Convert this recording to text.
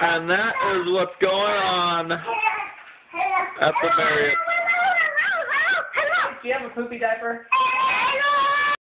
And that is what's going on at the Marriott. Do you have a poopy diaper?